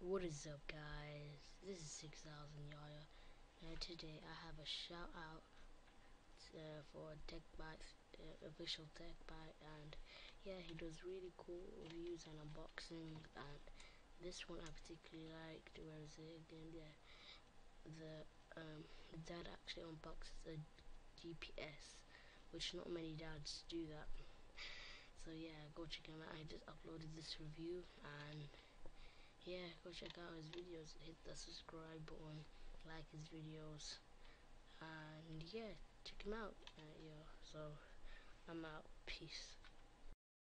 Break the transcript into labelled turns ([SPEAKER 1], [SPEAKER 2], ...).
[SPEAKER 1] What is up, guys? This is 6000 Yaya, and today I have a shout out for Techbyte, official Techbyte, and yeah, he does really cool reviews and unboxing. And this one I particularly liked. Where is it again? Yeah, the dad actually unboxes a GPS, which not many dads do that. So yeah, go check him out. I just uploaded this review, and yeah, go check out his videos, hit the subscribe button, like his videos, and yeah, check him out. So I'm out. Peace.